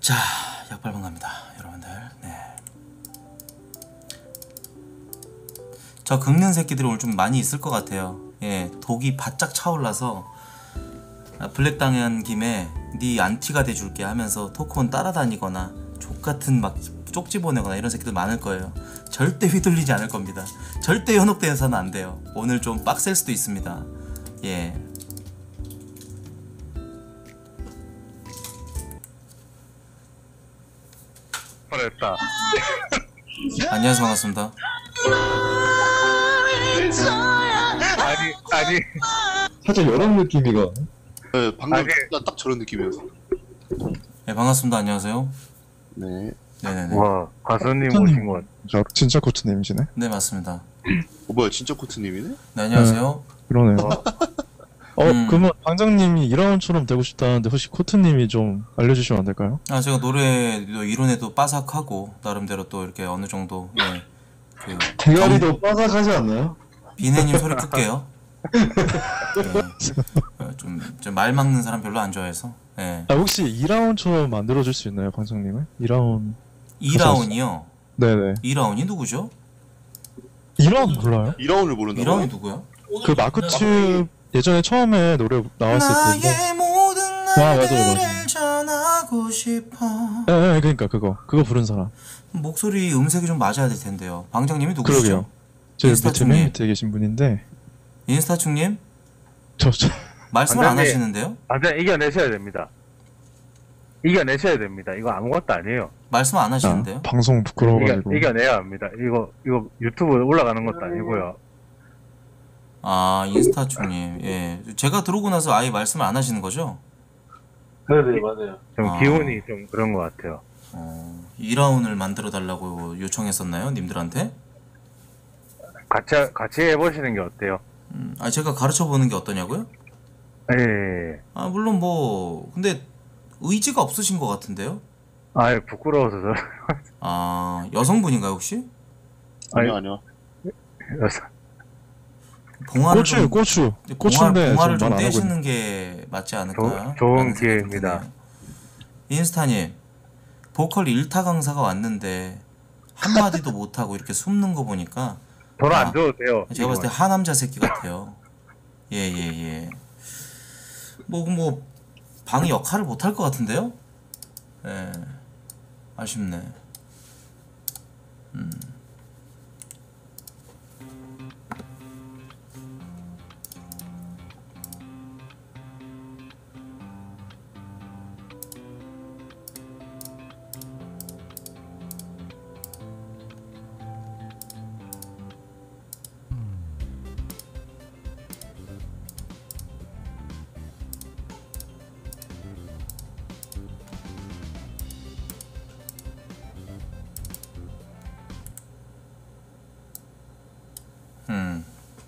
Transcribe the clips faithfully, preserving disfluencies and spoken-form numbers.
자, 약발방 갑니다, 여러분들. 네. 저 긁는 새끼들이 오늘 좀 많이 있을 것 같아요. 예, 독이 바짝 차올라서 아, 블랙 당한 김에 네 안티가 돼줄게 하면서 토크온 따라다니거나 족같은 막 쪽지 보내거나 이런 새끼들 많을 거예요. 절대 휘둘리지 않을 겁니다. 절대 현혹돼서는 안 돼요. 오늘 좀 빡셀 수도 있습니다. 예. 됐다. 안녕하세요, 반갑습니다. 아니 아니 살짝 이런 느낌이가. 네, 방금 아니. 진짜 딱 저런 느낌이었어. 네, 반갑습니다. 안녕하세요. 네. 네네네. 와 가수님 코트님. 오신 것 같아. 저 진짜 코트님이시네. 네, 맞습니다. 어, 뭐야, 진짜 코트님이네? 네, 안녕하세요. 그러네요. 어, 음. 그러면 방장님이 이라운처럼 되고 싶다는데 혹시 코트님이 좀 알려주시면 안 될까요? 아, 제가 노래도 이론에도 빠삭하고 나름대로 또 이렇게 어느 정도, 예, 그 대가리도 빠삭하지 않나요? 비네님 소리 끌게요. 예, 좀, 좀 말 막는 사람 별로 안 좋아해서. 예. 아, 혹시 이라운처럼 만들어줄 수 있나요, 방장님을? 이라운. 이라운이요. 네네. 이라운이 누구죠? 이라운 몰라요? 이 라운드를 모른다고? 이라운이 누구야? 그 마크츠 예전에 처음에 노래 나왔을 때. 나의 모든 아, 맞아요, 날들을 맞아요. 전하고 싶어. 예, 예, 그러니까 그거 그거 부른 사람. 목소리 음색이 좀 맞아야 될 텐데요. 방장님이 누구시죠? 그러게요. 제 밑에 인스타충님. 맨 밑에 계신 분인데. 인스타충님? 저, 저 말씀을 안 방장님. 하시는데요? 완전 이겨내셔야 됩니다. 이겨내셔야 됩니다. 이거 아무것도 아니에요. 말씀 안 아, 하시는데요? 방송 이겨, 부끄러워가지고. 이겨내야 합니다. 이거 이거 유튜브에 올라가는 것도 아니고요. 아, 인스타충님. 예. 제가 들어오고 나서 아예 말씀을 안 하시는 거죠? 네네 맞아요. 좀 아. 기운이 좀 그런 것 같아요. 어, 이 라운을 만들어 달라고 요청했었나요? 님들한테? 같이 같이 해보시는 게 어때요? 음, 아, 제가 가르쳐 보는 게 어떠냐고요? 예. 예. 아, 물론 뭐 근데 의지가 없으신 것 같은데요? 아 부끄러워서 저. 아, 여성분인가요, 혹시? 아니요, 아니요. 봉화를 고추, 좀 고추. 봉화, 고추인데 봉화를 좀 좀 안 하고 떼시는 게 맞지 않을까? 조- 좋은 라는 생각이 좀 기회입니다. 드네요. 인스타님, 보컬 일타 강사가 왔는데 한마디도 못하고 이렇게 숨는 거 보니까 돈 아, 안 줘도 돼요. 제가 봤을 때 이거. 하남자 새끼 같아요. 예, 예, 예. 뭐, 뭐, 방이 역할을 못 할 것 같은데요? 예. 아쉽네. 음. 음.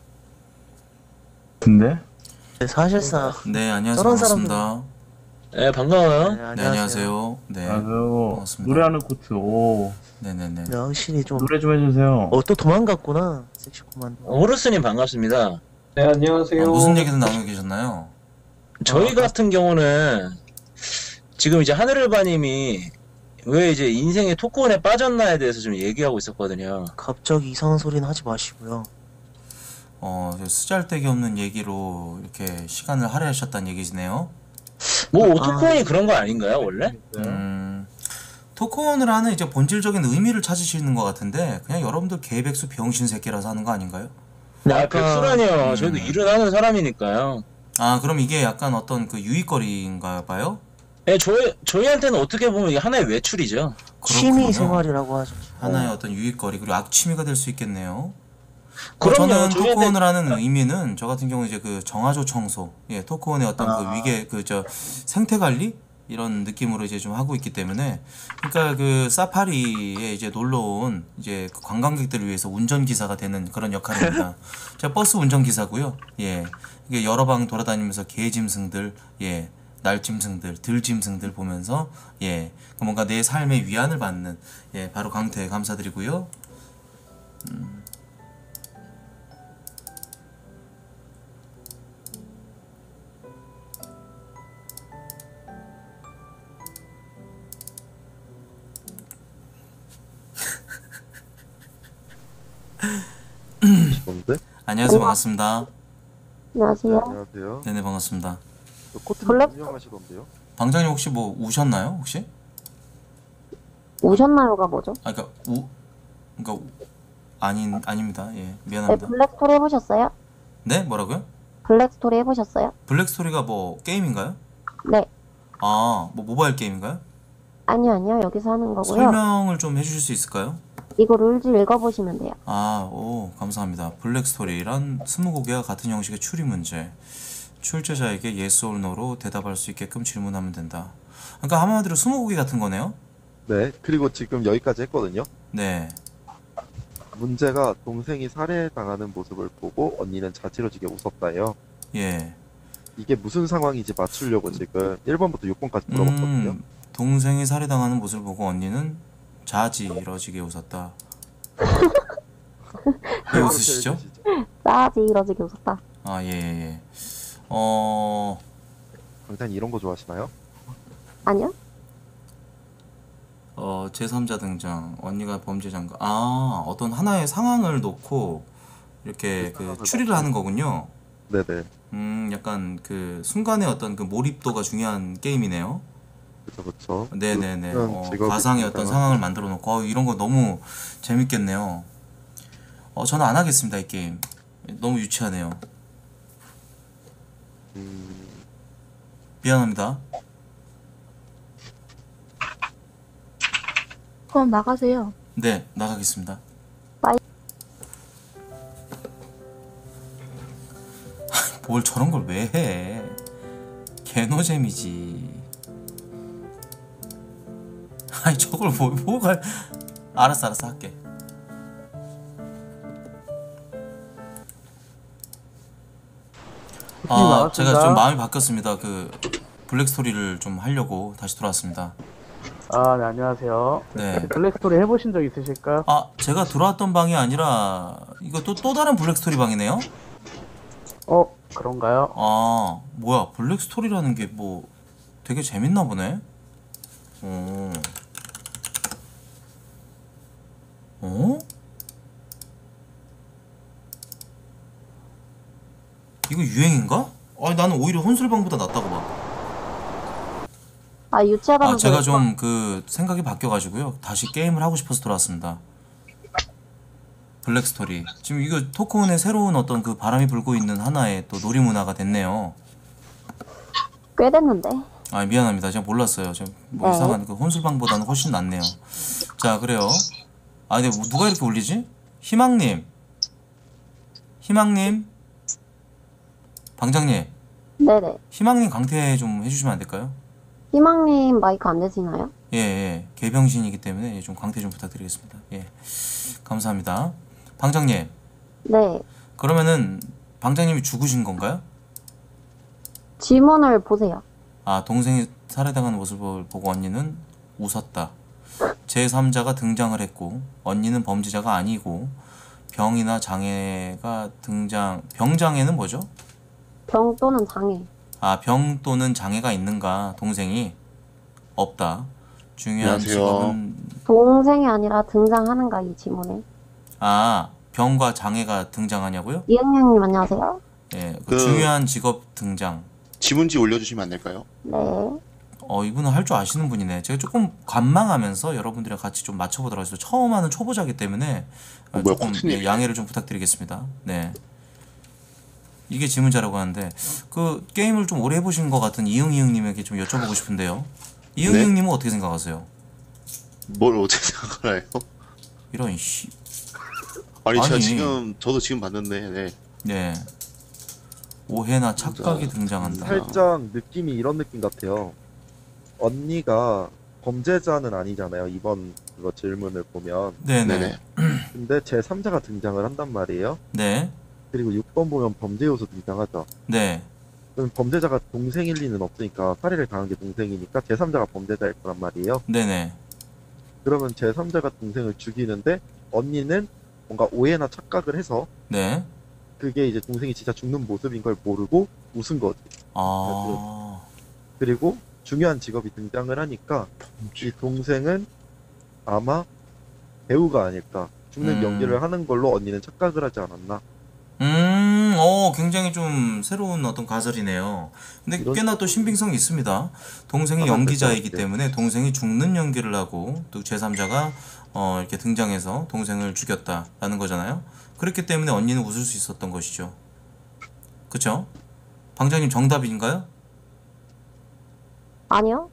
근데? 네, 사실상 네, 안녕하세요. 저런 반갑습니다. 네, 반가워요. 네, 네, 안녕하세요. 네. 아유, 반갑습니다. 노래하는 코트, 오. 네네네. 네, 확실히 좀 노래 좀 해주세요. 어 또 도망갔구나 섹시 코만도. 호르스님 반갑습니다. 네, 안녕하세요. 아, 무슨 얘기를 나누고 계셨나요? 저희 같은 경우는 지금 이제 하늘을바님이 왜 이제 인생의 토크온에 빠졌나에 대해서 좀 얘기하고 있었거든요. 갑자기 이상한 소리는 하지 마시고요. 어, 저 쓰잘데기 없는 얘기로 이렇게 시간을 할애하셨다는 얘기시네요. 뭐 아. 토크온이 그런 거 아닌가요, 원래? 음, 토크온을 하는 이제 본질적인 의미를 찾으시는 것 같은데 그냥 여러분들 개백수 병신 새끼라서 하는 거 아닌가요? 근데 아, 아까 백수라니요. 음. 저희도 일을 하는 사람이니까요. 아, 그럼 이게 약간 어떤 그 유익거리인가 봐요? 네, 저희, 저희한테는 어떻게 보면 이게 하나의 외출이죠. 취미 그렇군요. 생활이라고 하죠. 하나의 어떤 유익거리 그리고 악취미가 될 수 있겠네요. 어, 그럼요, 저는 저희한테- 토크온을 하는 의미는 저 같은 경우 이제 그 정화조 청소, 예, 토크온의 어떤 아. 그 위계 그 저 생태 관리 이런 느낌으로 이제 좀 하고 있기 때문에 그러니까 그 사파리에 이제 놀러 온 이제 그 관광객들을 위해서 운전기사가 되는 그런 역할입니다. 제가 버스 운전기사고요. 예. 이게 여러 방 돌아다니면서 개짐승들, 예. 날짐승들, 들짐승들 보면서 예. 뭔가 내 삶의 위안을 받는 예, 바로 강태 감사드리고요. 음. 안녕하세요. 반갑습니다. 안녕하세요. 안녕하세요. 네네, 반갑습니다. 저 코트님 블랙- 유명하시던데요? 방장님 혹시 뭐 우셨나요? 혹시? 우셨나요가 뭐죠? 아, 그러니까 우, 그러니까 우- 아닌 아닙니다. 예, 네, 미안합니다. 블랙스토리 해보셨어요? 네, 뭐라고요? 블랙스토리 해보셨어요? 블랙스토리가 뭐 게임인가요? 네. 아, 뭐 모바일 게임인가요? 아니요, 아니요. 여기서 하는 거고요. 설명을 좀 해주실 수 있을까요? 이거 룰즈 읽어보시면 돼요. 아, 오, 감사합니다. 블랙스토리란 스무고개와 같은 형식의 추리 문제. 출제자에게 yes or no로 대답할 수 있게끔 질문하면 된다. 그러니까 한마디로 스무고개 같은 거네요? 네. 그리고 지금 여기까지 했거든요. 네. 문제가 동생이 살해당하는 모습을 보고 언니는 자지러지게 웃었다예요. 예. 이게 무슨 상황인지 맞추려고 지금 일 번부터 육 번까지 물어봤거든요. 음, 동생이 살해당하는 모습을 보고 언니는 자지러지게 웃었다. 왜 웃으시죠? 싸지 이러지게 웃었다. 아, 예, 예, 예. 어, 강사님 이런 거 좋아하시나요? 아니요? 어, 제삼자 등장, 언니가 범죄자인가? 아, 어떤 하나의 상황을 놓고 이렇게 그 그 상황을 추리를 하는 거군요. 네네. 음, 약간 그 순간의 어떤 그 몰입도가 중요한 게임이네요. 그쵸 그쵸. 네네네. 그런 어, 직업이 가상의 어떤 있다가- 상황을 만들어 놓고 어, 이런 거 너무 재밌겠네요. 어, 저는 안 하겠습니다, 이 게임. 너무 유치하네요. 음, 미안합니다. 그럼 나가세요. 네, 나가겠습니다. 빠이. 뭘 저런 걸 왜 해? 개노잼이지. 아니 저걸 뭐 뭐가? 알았어, 알았어 할게. 아, 제가 좀 마음이 바뀌었습니다. 그 블랙 스토리를 좀 하려고 다시 돌아왔습니다. 아, 네, 안녕하세요. 네. 블랙스토리 해보신 적 있으실까요? 아, 제가 들어왔던 방이 아니라 이거 또 또 다른 블랙 스토리 방이네요? 어, 그런가요? 아, 뭐야, 블랙 스토리라는 게 뭐 되게 재밌나 보네. 어. 어? 이거 유행인가? 아니 나는 오히려 혼술방보다 낫다고 봐. 아, 유치하다는 아, 제가 소리 좀 그 생각이 바뀌어가지고요. 다시 게임을 하고 싶어서 돌아왔습니다. 블랙 스토리. 지금 이거 토크온의 새로운 어떤 그 바람이 불고 있는 하나의 또 놀이 문화가 됐네요. 꽤 됐는데. 아, 미안합니다. 제가 몰랐어요. 좀 뭐 네. 이상한 그 혼술방보다는 훨씬 낫네요. 자, 그래요. 아, 근데 뭐 누가 이렇게 올리지? 희망님. 희망님. 방장님. 네네. 희망님 강퇴 좀 해주시면 안 될까요? 희망님 마이크 안 되시나요? 예, 예. 개병신이기 때문에 좀 강퇴 좀 부탁드리겠습니다. 예. 감사합니다. 방장님. 네. 그러면은 방장님이 죽으신 건가요? 지문을 보세요. 아, 동생이 살해당하는 모습을 보고 언니는 웃었다. 제삼자가 등장을 했고 언니는 범죄자가 아니고 병이나 장애가 등장. 병장애는 뭐죠? 병 또는 장애. 아, 병 또는 장애가 있는가? 동생이 없다. 중요한 안녕하세요. 직업은 동생이 아니라 등장하는가 이 지문에. 아, 병과 장애가 등장하냐고요? 이은영님 안녕하세요. 예, 그 그- 중요한 직업 등장. 지문지 올려주시면 안 될까요? 네. 어, 이분은 할 줄 아시는 분이네. 제가 조금 관망하면서 여러분들이랑 같이 좀 맞춰보도록 하겠습니다. 처음 하는 초보자기 때문에 어, 어, 뭐야, 조금 코트님이네. 예, 양해를 좀 부탁드리겠습니다. 네. 이게 지문자라고 하는데 그 게임을 좀 오래 해보신 것 같은 이응이응님에게 좀 여쭤보고 싶은데요. 이응이응님은 어떻게 생각하세요? 뭘 어떻게 생각을 해요? 이런 씨. 아니, 제가 아니. 지금 저도 지금 봤는데 네. 네. 오해나 착각이 진짜. 등장한다. 살짝 느낌이 이런 느낌 같아요. 언니가 범죄자는 아니잖아요. 이번 그거 질문을 보면. 네네. 네네. 근데 제삼자가 등장을 한단 말이에요. 네. 그리고 육 번 보면 범죄 요소 등장하죠. 네. 그럼 범죄자가 동생일 리는 없으니까 살해를 당한 게 동생이니까 제삼자가 범죄자일 거란 말이에요. 네네. 그러면 제삼자가 동생을 죽이는데 언니는 뭔가 오해나 착각을 해서 네. 그게 이제 동생이 진짜 죽는 모습인 걸 모르고 웃은 거지. 아. 그리고 중요한 직업이 등장을 하니까 이 동생은 아마 배우가 아닐까. 죽는 음. 연기를 하는 걸로 언니는 착각을 하지 않았나. 음. 어, 굉장히 좀 새로운 어떤 가설이네요. 근데 이런 꽤나 또 신빙성이 있습니다. 동생이 하나 연기자이기 될것 같아요. 때문에 동생이 죽는 연기를 하고 또 제삼자가 어, 이렇게 등장해서 동생을 죽였다라는 거잖아요. 그렇기 때문에 언니는 웃을 수 있었던 것이죠. 그쵸? 방장님 정답인가요? 아니요.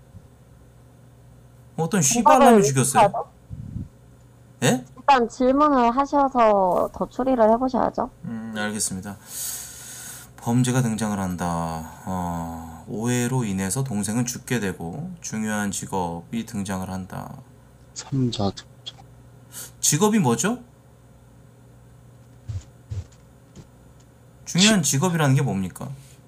어떤 씨발람이 죽였어요? 예? 일단 질문을 하셔서 더 추리를 해보셔야죠. 음, 알겠습니다. 범죄가 등장을 한다. 어, 오해로 인해서 동생은 죽게 되고 중요한 직업이 등장을 한다. 삼자 직업이 뭐죠? 중요한 직업이라는 게 뭡니까?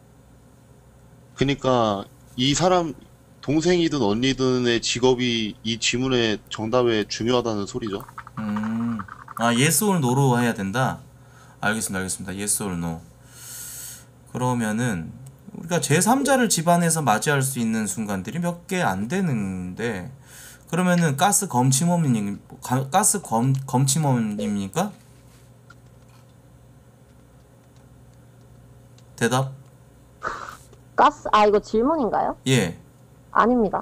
그러니까 이 사람 동생이든 언니든의 직업이 이 지문의 정답에 중요하다는 소리죠. 음, 아, yes or no로 해야 된다? 알겠습니다, 알겠습니다. yes or no. 그러면은, 우리가 제삼자를 집안에서 맞이할 수 있는 순간들이 몇 개 안 되는데, 그러면은 가스 검침범님, 가- 가스 검, 검침범입니까? 대답? 가스, 아, 이거 질문인가요? 예. 아닙니다.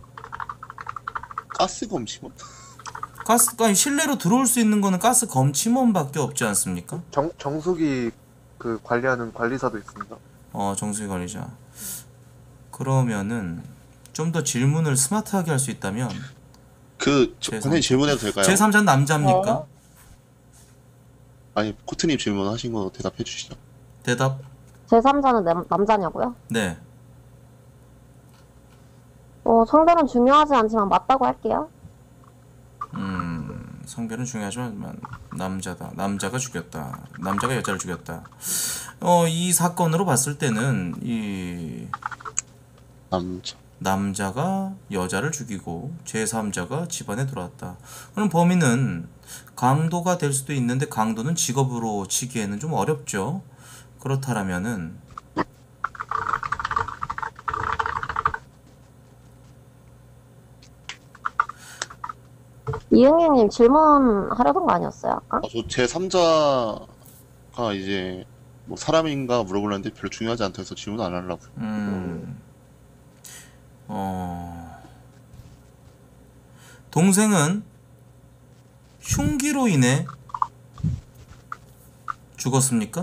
가스 검침원? 가스, 아니, 실내로 들어올 수 있는 거는 가스 검침원밖에 없지 않습니까? 정, 정수기 그 관리하는 관리사도 있습니다. 어, 정수기 관리자. 그러면은 좀 더 질문을 스마트하게 할 수 있다면 그 저- 제삼. 선생님 질문해도 될까요? 제삼자는 남자입니까? 아니 코트님 질문하신 거 대답해 주시죠. 대답. 제삼자는 남, 남자냐고요? 네. 어, 성별은 중요하지 않지만 맞다고 할게요. 음, 성별은 중요하지만 남자다. 남자가 죽였다. 남자가 여자를 죽였다. 어, 이 사건으로 봤을 때는 이 남자. 남자가 여자를 죽이고 제삼자가 집안에 들어왔다. 그럼 범인은 강도가 될 수도 있는데 강도는 직업으로 치기에는 좀 어렵죠. 그렇다라면은 이응희님 질문하려던 거 아니었어요? 아까? 아, 저 제 삼자가 이제 뭐 사람인가 물어보려는데 별로 중요하지 않다 해서 질문 안 하려고. 음, 어, 동생은 흉기로 인해 죽었습니까?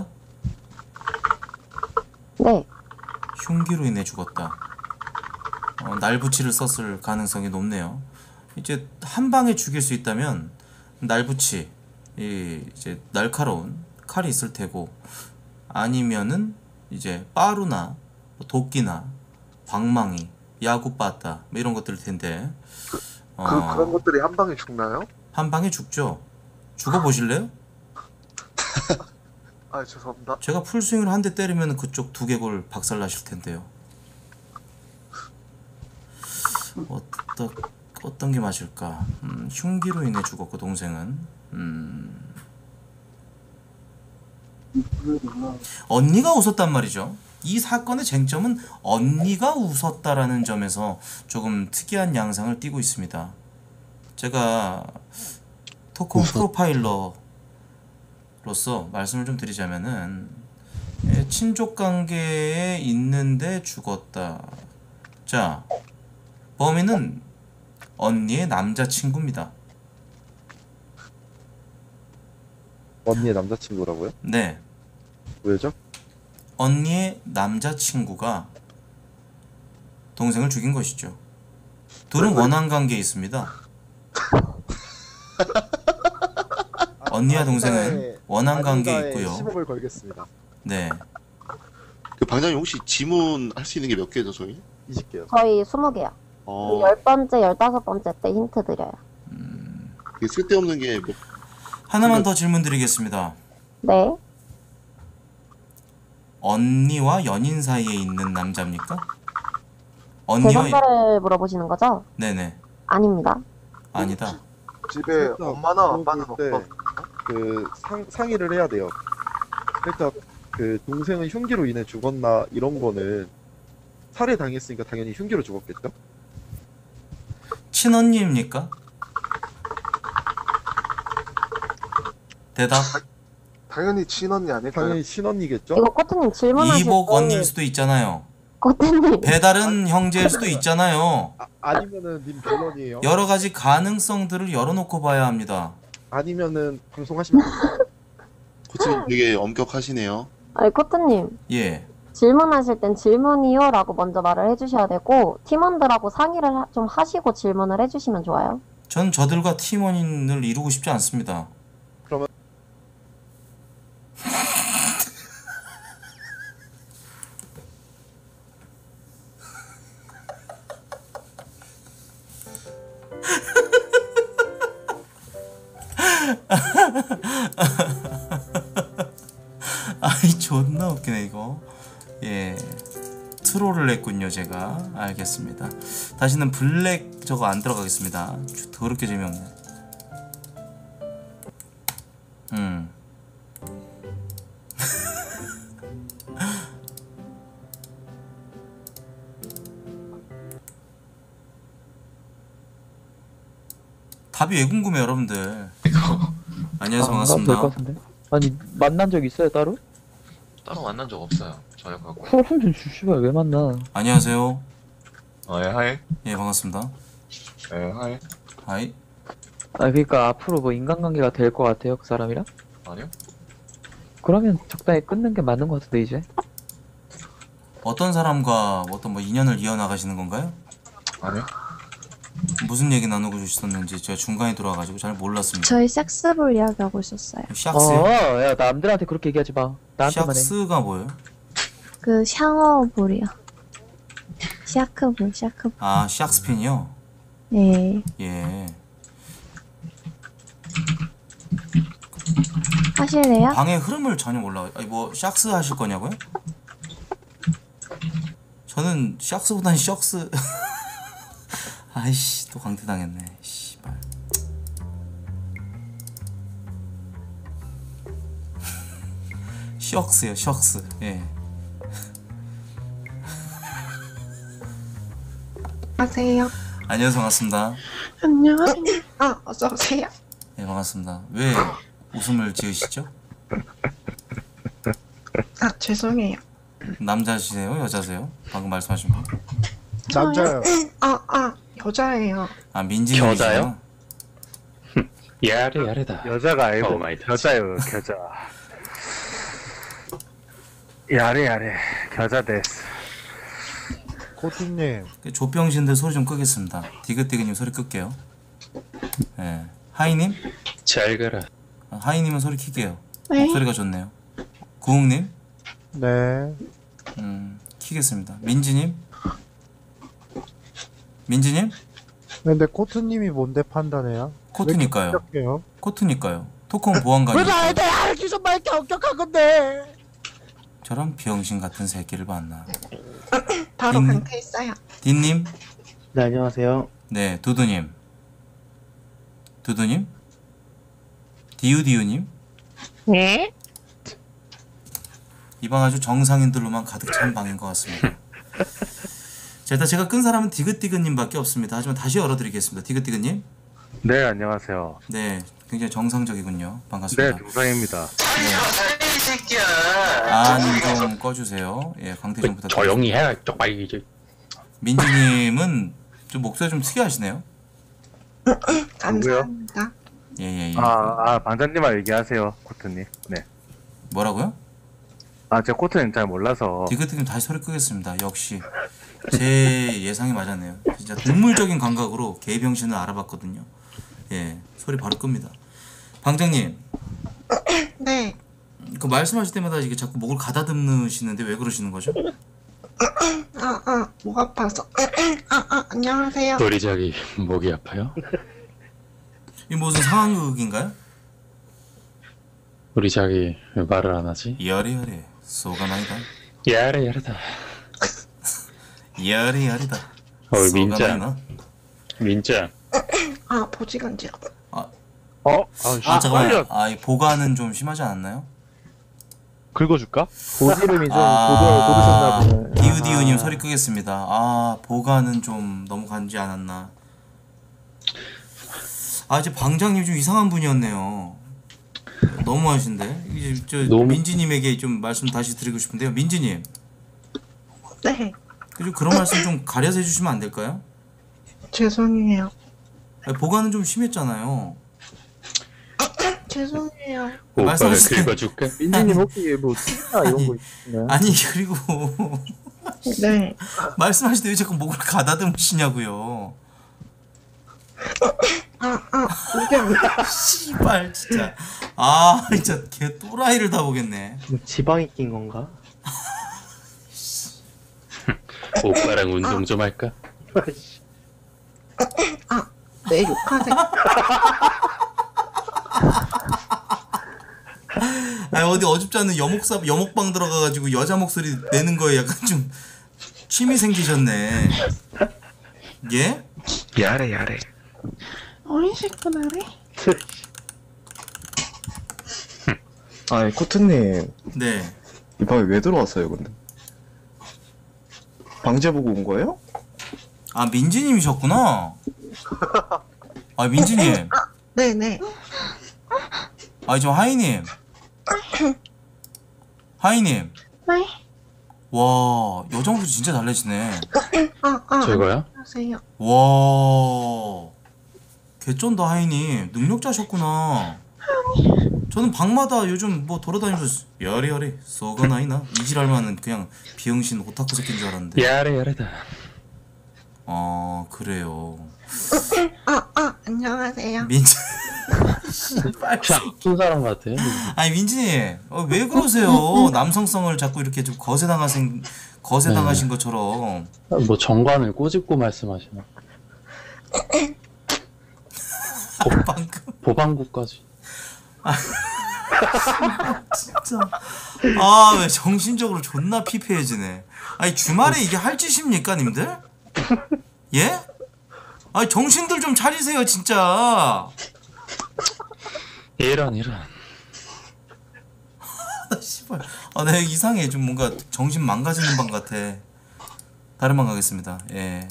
네. 흉기로 인해 죽었다. 어, 날붙이를 썼을 가능성이 높네요. 이제 한 방에 죽일 수 있다면 날붙이, 이 이제 날카로운 칼이 있을 테고, 아니면은 이제 빠루나 도끼나 방망이, 야구빠따 뭐 이런 것들일 텐데, 그 어, 그런 것들이 한 방에 죽나요? 한 방에 죽죠. 죽어 보실래요? 아 죄송합니다. 제가 풀스윙을 한 대 때리면 그쪽 두개골 박살 나실 텐데요. 어떤 어떤 게 맞을까? 음, 흉기로 인해 죽었고 동생은 음, 언니가 웃었단 말이죠. 이 사건의 쟁점은 언니가 웃었다라는 점에서 조금 특이한 양상을 띠고 있습니다. 제가 토큰 프로파일러로서 말씀을 좀 드리자면은, 예, 친족 관계에 있는데 죽었다. 자, 범인은 언니의 남자친구입니다. 언니의 남자친구라고요? 네, 왜죠? 언니의 남자친구가 동생을 죽인 것이죠. 둘은 원한 관계에 있습니다. 언니와 동생은 원한 관계에 있고요. 십억을 걸겠습니다. 네, 그 방장님 혹시 지문 할 수 있는 게 몇 개죠 저희? 이십 개요. 저희 스무 개요. 어, 열 번째, 열다섯 번째 때 힌트 드려요. 이게 쓸데없는 게 몇, 하나만 더 질문 드리겠습니다. 네. 언니와 연인 사이에 있는 남자입니까? 언니와 제삼자를 물어보시는 거죠? 네네, 아닙니다. 아니다. 집에 엄마나 아빠는 때 없어. 그 상, 상의를 해야 돼요. 살짝 그 동생은 흉기로 인해 죽었나 이런 거는 살해 당했으니까 당연히 흉기로 죽었겠죠? 친언니입니까? 대답. 당연히 친언니 아닐까요? 당연히 친언니겠죠? 이거 코트님 질문하실 이복 때 언니일 수도 있잖아요. 코트님 배다른 형제일 수도 있잖아요. 아, 아니면은 님 별론이에요? 여러 가지 가능성들을 열어놓고 봐야 합니다. 아니면은 방송하시면 코치님 되게 엄격하시네요. 아니 코트님 예. 질문하실 땐 질문이요 라고 먼저 말을 해주셔야 되고 팀원들하고 상의를 하- 좀 하시고 질문을 해주시면 좋아요. 전 저들과 팀원을 이루고 싶지 않습니다. 그러면- 아이 존나 웃기네 이거. 예. 트롤을 했군요 제가. 알겠습니다. 다시는 블랙 저거 안 들어가겠습니다. 더럽게 재미없네. 음. 답이 왜 궁금해 여러분들. 안녕하세요 반갑습니다. 같은데? 아니 만난 적 있어요 따로? 따로 만난 적 없어요. 저녁 갖고. 그럼 씨발 왜 만나? 안녕하세요. 아, 예, 하이. 예 반갑습니다. 예, 하이. 하이. 아 그러니까 앞으로 뭐 인간관계가 될 것 같아요 그 사람이랑? 아니요? 그러면 적당히 끊는 게 맞는 것 같은데 이제? 어떤 사람과 어떤 뭐 인연을 이어나가시는 건가요? 아니요? 무슨 얘기 나누고 있었는지 제가 중간에 들어와가지고 잘 몰랐습니다. 저희 섹스볼 이야기하고 있었어요. 샥스요? 어, 야 남들한테 그렇게 얘기하지 마. 나한테만 해. 샥스가 뭐예요? 그 샹어볼이요. 샤크볼, 샤크볼. 아 샥스핀이요? 네. 예. 하실래요? 방의 흐름을 전혀 몰라. 아니 뭐 샥스 하실 거냐고요? 저는 샥스보다는 샥스. 아이씨 또 강퇴당했네. 씨발. 샥스요 샥스. 예. 안녕하세요. 안녕하세요 반갑습니다. 안녕하세요. 아, 어서 오세요. 예 반갑습니다. 왜 웃음을 지으시죠? 아, 죄송해요. 남자시세요 여자세요? 방금 말씀하신 거. 남자요. 아, 아, 여자예요. 아 민지님이시요? 야래 야래다. 여자가 아니고 여자요 겨자. 야래 야래 겨자 데스. 코트님. 그 조병신들 소리 좀 끄겠습니다. 디귿디귿님 소리 끌게요. 예. 하이님? 잘 가라. 아, 하이님은 소리 킬게요. 네. 목소리가 좋네요. 구웅님? 네. 음, 키겠습니다. 민지님? 민지님? 근데 코트님이 뭔데 판단해요? 코트니까요. 왜 이렇게 코트니까요. 토크온 보안관이. 왜 나에 대해 알기 좀 말게 엄격한 건데. 저런 병신 같은 새끼를 봤나. 바로 딘- 강퇴했어요. 딘님? 네, 안녕하세요. 네, 두두님. 두두님? 디우디우님? 네? 이 방 아주 정상인들로만 가득 찬 방인 것 같습니다. 자, 일단 제가 끈 사람은 디귿디귿님밖에 없습니다. 하지만 다시 열어드리겠습니다. 디귿디귿님. 네 안녕하세요. 네, 굉장히 정상적이군요. 반갑습니다. 네 중상입니다. 아님 좀 꺼주세요. 예, 강퇴 좀 부탁드립니다. 조용히 해. 쪽팔리 이제. 민지님은 좀 목소리 좀 특이하시네요. 감사합니다. 예예예. 아, 아 반장님만 얘기하세요 코트님. 네. 뭐라고요? 아 제가 코트님 잘 몰라서. 디귿디귿 다시 소리 끄겠습니다. 역시 제 예상이 맞았네요. 진짜 동물적인 감각으로 개병신을 알아봤거든요. 예, 소리 바로 끕니다. 방장님. 네. 그 말씀하실 때마다 이게 자꾸 목을 가다듬으시는데 왜 그러시는 거죠? 아, 아, 목 아파서. 아, 아, 안녕하세요. 우리 자기 목이 아파요? 이 무슨 상황극인가요? 우리 자기 왜 말을 안 하지? 여리여리 소가나이다. 야래 야래다. 여리여리다. 어 민자. 소가나이나? 민자. 아, 보지간지러. 아, 어? 아 잠깐만. 아, 이 보가는 좀 심하지 않았나요? 긁어줄까? 보지름이 좀 아, 고도를 고르셨나 보네. 디우디우님 아. 소리 끄겠습니다. 아, 보가는 좀 너무 간지 않았나. 아, 이제 방장님 좀 이상한 분이었네요. 너무하신데. 이제 저 너무- 민지님에게 좀 말씀 다시 드리고 싶은데요. 민지님, 네, 좀 그런 말씀 좀 가려서 해주시면 안 될까요? 죄송해요. 아니, 보관은 좀 심했잖아요. 죄송해요. 말씀하세요. 긁어줄까? 민지님 혹시 뭐 투자 이런 거 있나요? 아니 그리고 네. 말씀하실 때 왜 자꾸 목을 가다듬으시냐고요. 아, 아, 이게 아니라. 씨발 진짜. 아 진짜 개 또라이를 다 보겠네. 뭐 지방이 낀 건가? 오빠랑 운동 좀 할까? 아, 네, 욕하세요. 아니 어디 어줍지 않은 여목사 여목방 들어가가지고 여자 목소리 내는 거에 약간 좀 취미 생기셨네. 예? 야래 야래. 어린 식구들이? 아니 코트님 네. 이 방에 왜 들어왔어요 근데? 방제 보고 온 거예요? 아 민지님이셨구나. 아 민지님. 네네. 아 저 하이님. 하이님. 네. 와 여자 목소리 진짜 달래시네. 아, 아. 저거요? 안녕하세요. 와 개쩐다 하이님. 능력자셨구나. 저는 방마다 요즘 뭐 돌아다니면서 야리야리 썩어나이나 이지랄만은 그냥 비응신 오타쿠 새끼인 줄 알았는데. 야래 야래다. 아 그래요. 아, 아, 안녕하세요. 민지. 큰 사람 같아. 아니 민지님 어, 왜 그러세요? 남성성을 자꾸 이렇게 좀 거세당하신 거세당하신 것처럼. 뭐 정관을 꼬집고 말씀하시나? 방금 보방구까지. 진짜. 아 왜 정신적으로 존나 피폐해지네. 아니 주말에 이게 할 짓입니까 님들? 예? 아니 정신들 좀 차리세요 진짜. 이런 이런. 나 씨발. 아 나 이상해. 좀 뭔가 정신 망가지는 방 같아. 다른 방 가겠습니다. 예.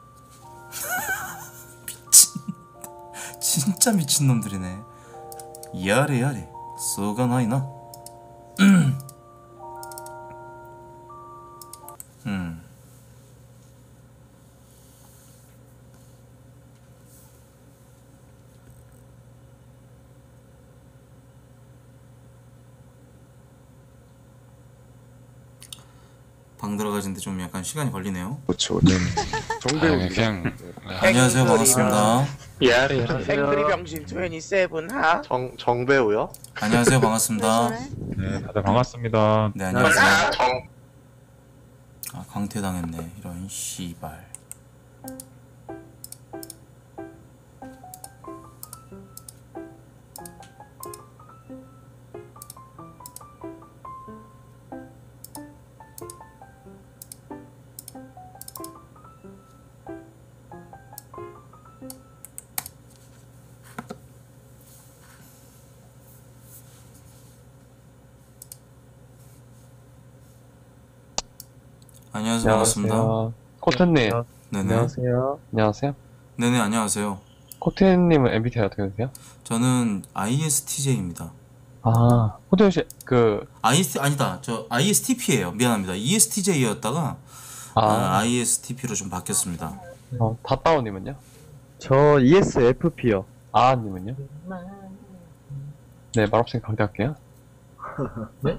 미친. 진짜 미친 놈들이네. 야래 야래 쏘가 나이나. 음. 음. 방 들어가시는데 좀 약간 시간이 걸리네요. 그렇죠. 네. 정배우. 그냥 안녕하세요. 반갑습니다. 야래 야래. 앵그리 병신 이십칠 하. 정 정배우요? 안녕하세요. 반갑습니다. 네, 다들 반갑습니다. 네, 안녕하세요. 아, 강퇴당했네. 이런 씨발. 안녕하세요. 반갑습니다. 코트님. 네네. 안녕하세요. 안녕하세요. 네네, 안녕하세요. 코트님은 엠비티아이 어떻게 되세요? 저는 아이에스티제이입니다. 아, 코트님 씨, 그 아이에스티 아니다. 저 아이에스티피예요. 미안합니다. 이에스티제이였다가 아. 아, 아이에스티피로 좀 바뀌었습니다. 어, 다따오님은요? 저 이에스에프피요. 아님은요? 네, 말없이 강퇴할게요. 네?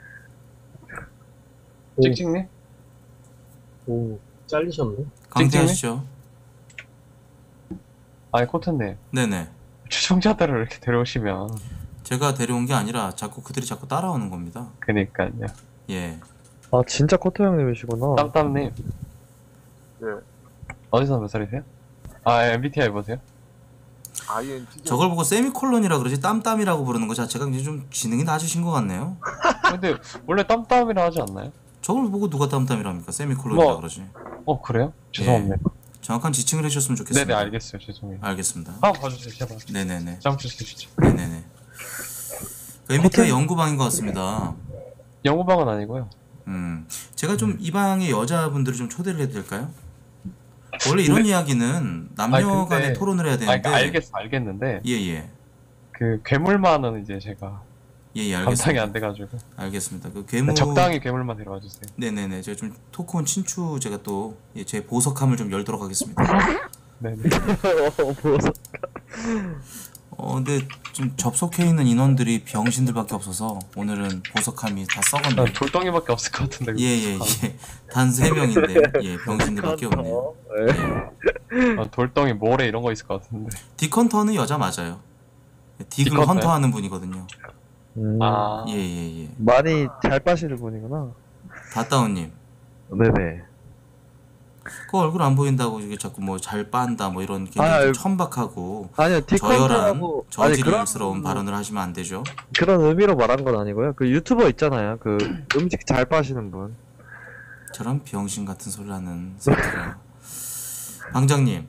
찍찍님? 오, 잘리셨네. 강퇴하시죠. 아니 코트님. 네네. 추종자들을 이렇게 데려오시면. 제가 데려온 게 아니라 자꾸 그들이 자꾸 따라오는 겁니다. 그니까요. 예. 아, 진짜 커터 형님이시구나. 땀땀님. 네. 어디서 몇 살이세요? 아, 엠비티아이 보세요? 아이엔티제. 저걸 보고 세미콜론이라 그러지 땀땀이라고 부르는 거 자체가 이제 좀 지능이 낮으신 것 같네요. 근데 원래 땀땀이라 하지 않나요? 저걸 보고 누가 땀땀이랍니까? 세미콜론이라 뭐, 그러지. 어 그래요? 죄송합니다. 예. 정확한 지칭을 해주셨으면 좋겠습니다. 네네 알겠어요. 죄송해요. 알겠습니다. 한번 봐주세요 제발. 네네네. 짬 주시죠. 네네네. 그 엠비티아이 연구방인 것 같습니다. 연구방은 아니고요. 음, 제가 좀 이 방에 여자분들을 좀 초대를 해도 될까요? 원래 이런 근데- 이야기는 남녀 아니, 근데- 간에 토론을 해야 아, 되는데. 그러니까 알겠어 알겠는데. 예예. 그 그 괴물만은 이제 제가 예, 예, 감당이 알겠습니다. 안 돼가지고. 알겠습니다. 그 괴물 적당히 괴물만 데려와 주세요. 네네네. 제가 좀 토크온 친추 제가 또 제 보석함을 좀 열도록 하겠습니다. 네네. 어, 보석. 어 근데 좀 접속해 있는 인원들이 병신들밖에 없어서 오늘은 보석함이 다 썩었네요. 아, 돌덩이밖에 없을 것 같은데. 예예예. 단 세 명인데 예 병신들밖에 없네요. 아, 돌덩이 모래 이런 거 있을 것 같은데. 디컨터는 여자 맞아요. 딕을 디컨터요? 헌터하는 분이거든요. 음, 아. 예예예. 많이 잘 빠시는 분이구나. 다따오님. 네네. 그 얼굴 안 보인다고 이게 자꾸 뭐 잘 빤다 뭐 이런 굉장히 아, 좀 천박하고 아니요, 저열한 디컨터라고- 아니, 저질스러운 그런- 발언을 하시면 안 되죠. 그런 의미로 말한 건 아니고요. 그 유튜버 있잖아요. 그 음식 잘 빠시는 분. 저런 병신 같은 소리 하는 새끼가. 방장님.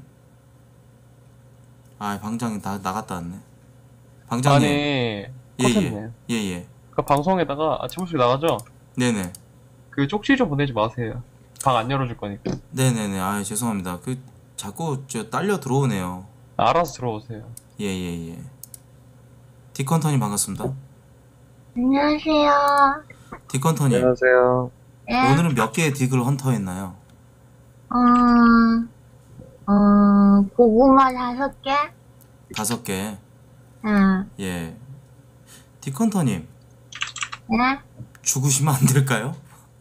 아, 방장님 다 나갔다 왔네. 방장님. 아니, 예, 커튼님. 예. 예, 예. 그 방송에다가 아침 혹시 나가죠? 네네. 그 쪽지 좀 보내지 마세요. 방 안 열어줄 거니까. 네네네. 아, 죄송합니다. 그 자꾸 저 딸려 들어오네요. 알아서 들어오세요. 예, 예, 예. 디컨터님 반갑습니다. 안녕하세요. 디컨터님. 안녕하세요. 예? 오늘은 몇 개의 딕을 헌터했나요? 어, 어, 고구마 다섯 개? 다섯 개. 응. 예. 디컨터님. 네? 죽으시면 안 될까요?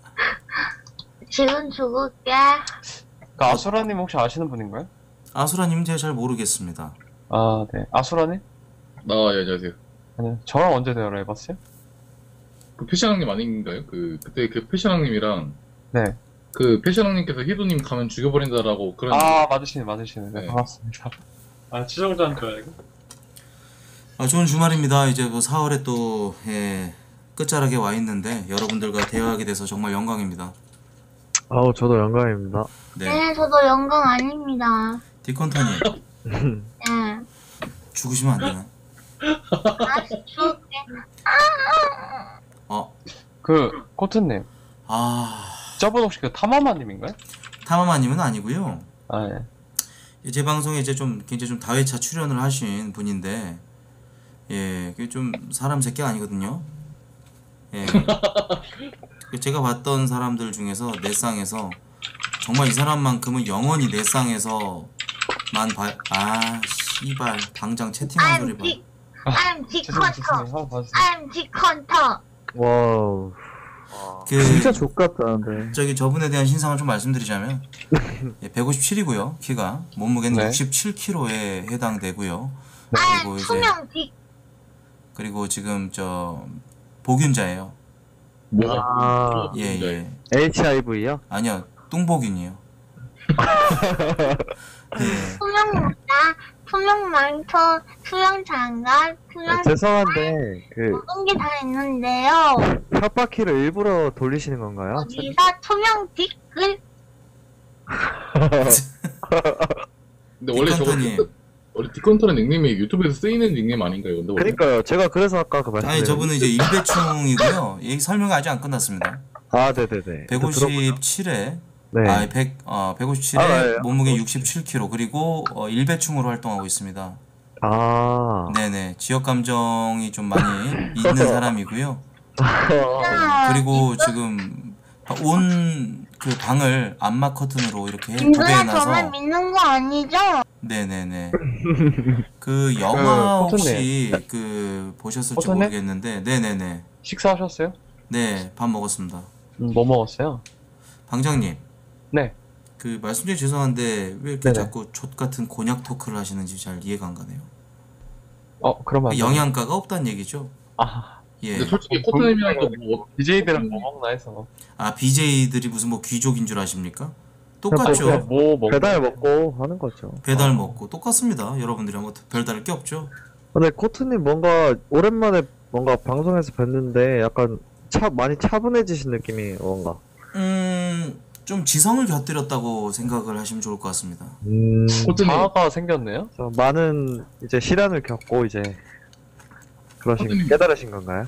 지금 죽을게. 그 아수라님 혹시 아시는 분인가요? 아수라님 제가 잘 모르겠습니다. 아, 네. 아수라님? 아, 예, 안녕하세요. 아니요. 저랑 언제 대화를 해봤어요? 그 패션왕님 아닌가요? 그 그때 그 패션왕님이랑 네. 그 패션왕님께서 희도님 가면 죽여버린다라고 그런. 아, 맞으시네, 맞으시네. 네, 네. 반갑습니다. 아, 치정자인 줄 알고. 아, 좋은 주말입니다. 이제 뭐 사월에 또 예, 끝자락에 와 있는데 여러분들과 대화하게 돼서 정말 영광입니다. 아우, 저도 영광입니다. 네. 네, 저도 영광 아닙니다. 디컨터님 네. 죽으시면 안 되나? 아, 죽을게. 어. 그, 코트님. 아. 저분 혹시 그 타마마님인가요? 타마마님은 아니고요. 아, 예. 제 방송에 이제 좀 굉장히 좀 다회차 출연을 하신 분인데, 예, 그게 좀 사람 새끼가 아니거든요. 예. 제가 봤던 사람들 중에서 내 쌍에서 정말 이 사람만큼은 영원히 내 쌍에서만 봐. 아, 씨발, 당장 채팅한 소리 봐. I'm 디컨터. I'm 디컨터. 와우. 그 진짜 족같다는데. 저기 저분에 대한 신상을 좀 말씀드리자면 예, 백오십칠이고요. 키가 몸무게는 네. 육십칠 킬로그램에 해당되고요. I'm 그리고 이제 투명 디. 그리고 지금 저 복균자예요. 아, 예, 예. 에이치아이브이요? 아니요. 뚱복균이에요. 예. 투명 모자, 투명 망토, 투명 장갑, 투명 아, 죄송한데, 그, 모든 게 다 있는데요. 혓바퀴를 일부러 돌리시는 건가요? 여기서 투명 딕을 근데 원래 저거 디컨터님. 원래 디컨터는 닉네임이 유튜브에서 쓰이는 닉네임 아닌가요? 근데 원래? 그니까요. 제가 그래서 아까 그 말씀. 아니 저분은 이제 일배충이고요. 이 설명이 아직 안 끝났습니다. 아, 네네네. 백오십칠에 네. 아, 백, 어, 백오십칠에 아, 예. 몸무게 육십칠 킬로그램 그리고 어, 일배충으로 활동하고 있습니다. 아. 네네. 지역 감정이 좀 많이 있는 사람이고요. 아. 그리고 지금 온 그 방을 안마 커튼으로 이렇게 두 이거야 개해놔서 저만 믿는 거 아니죠? 네네네. 그 영화 그, 혹시 그 보셨을지 포토네? 모르겠는데 네네네. 식사하셨어요? 네, 밥 먹었습니다. 음, 뭐 먹었어요? 방장님. 네. 그 말씀 중에 죄송한데 왜 이렇게 네네. 자꾸 족 같은 곤약 토크를 하시는지 잘 이해가 안 가네요. 어, 그러면. 안 돼요. 영양가가 없다는 얘기죠. 아. 예. 근데 솔직히 코트님이랑도 뭐 디제이들은 뭐 먹나 해서. 아 비제이들이 무슨 뭐 귀족인 줄 아십니까? 똑같죠. 뭐 먹고. 배달 먹고 하는 거죠. 배달 먹고 똑같습니다. 여러분들이랑 뭐 별다를 게 없죠. 근데 코트님 뭔가 오랜만에 뭔가 방송에서 뵀는데 약간 차 많이 차분해지신 느낌이 뭔가. 음, 좀 지성을 곁들였다고 생각을 하시면 좋을 것 같습니다. 음. 자아가 생겼네요? 저 많은 이제 시련을 겪고 이제 그러신 깨달으신 건가요?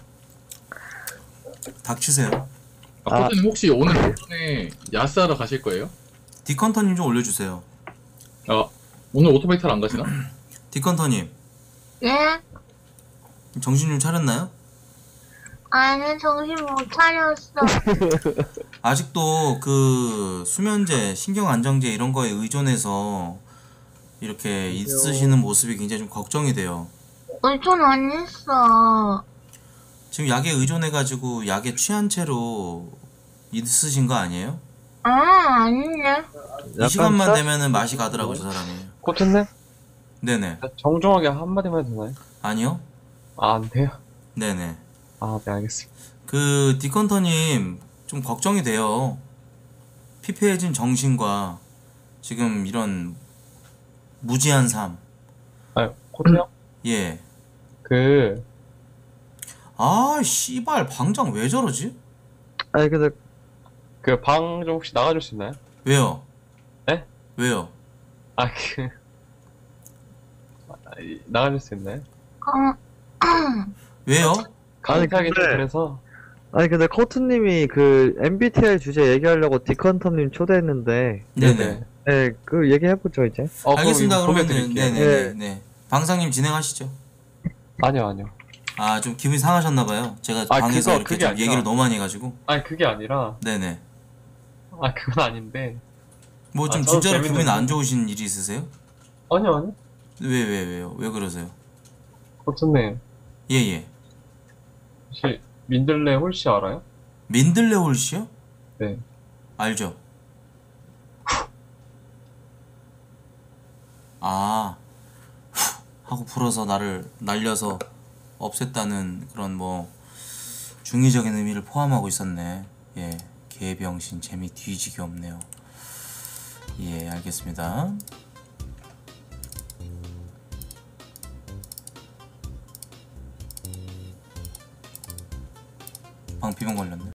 닥치세요. 아, 코트님 혹시 오늘 오전에 야스하러 가실 거예요? 디컨터님 좀 올려주세요. 아 오늘 오토바이 타러 안 가시나? 디컨터님. 예? 정신 좀 차렸나요? 아니, 정신 못 차렸어. 아직도 그 수면제, 신경안정제 이런 거에 의존해서 이렇게 있으시는 모습이 굉장히 좀 걱정이 돼요. 의존 안 했어. 지금 약에 의존해가지고 약에 취한 채로 있으신 거 아니에요? 아, 아니네. 이 시간만 되면은 맛이 가더라고 저 사람이. 코트님? 네네. 정중하게 한마디만 해도 되나요? 아니요. 아, 안 돼요? 네네. 아, 네, 알겠습니다. 그 디컨터님 좀 걱정이 돼요. 피폐해진 정신과 지금 이런 무지한 삶. 아, 코트요? 예. 그 아 씨발 방장 왜 저러지? 아니 근데 그 방 좀 혹시 나가줄 수 있나요? 왜요? 네? 왜요? 아, 그 아, 이- 나가줄 수 있나요? 왜요? 강하게 좀 근데- 그래서 아니 근데 커튼님이 그 엠비티아이 주제 얘기하려고 디컨텀님 초대했는데 네네. 네, 그 얘기해보죠 이제. 어, 알겠습니다. 그럼 이거 그러면은 보내드릴게요. 네네네. 네. 네. 방상님 진행하시죠. 아니요, 아니요. 아 좀 기분이 상하셨나봐요. 제가 아, 방에서 그거, 이렇게 그게 좀 아니라- 얘기를 너무 많이 해가지고. 아니, 그게 아니라 네네. 아, 그건 아닌데. 뭐 좀 아, 저도 진짜로 기분이 재밌는데. 안 좋으신 일이 있으세요? 아니요, 아니요. 왜 왜 왜요? 왜 그러세요? 코트님, 예예. 혹시 민들레 홀씨 알아요? 민들레 홀씨요? 네. 알죠. 아 후 하고 불어서 나를 날려서 없앴다는 그런 뭐 중의적인 의미를 포함하고 있었네. 예, 개병신 재미 뒤지게 없네요. 예, 알겠습니다. 방 비번 걸렸네.